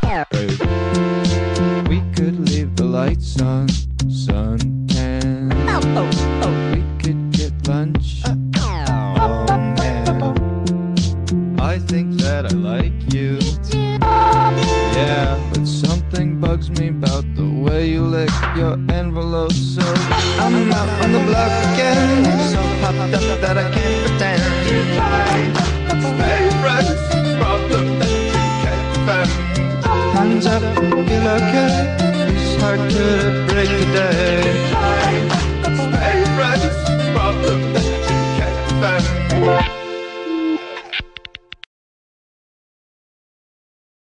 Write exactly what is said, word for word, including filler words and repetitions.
We could leave the lights on, suntan. We could get lunch. Oh man, I think that I like you. Yeah, but something bugs me about the way you lick your envelope. So I'm out on the block again, so hopped up that I can't pretend. Stay fresh, problem that you can't defend. Hands up, feel okay. It's hard to break the day.